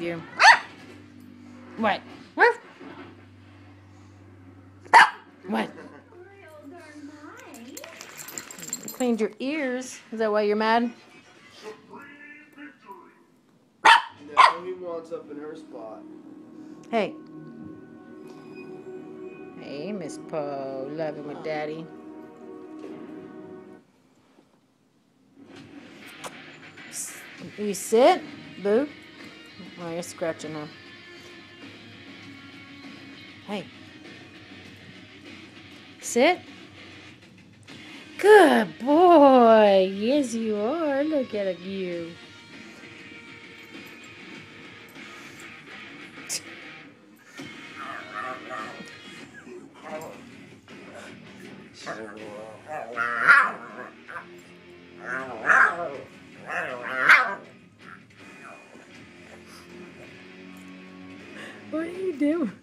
you. What? What? Cleaned your ears. Is that why you're mad? No, he wants up in her spot. Hey. Hey, Miss Poe. Loving with Daddy. You sit, boo. Oh, you're scratching her. Hey. Sit. Good boy. Yes, you are. Look at you. What are you doing?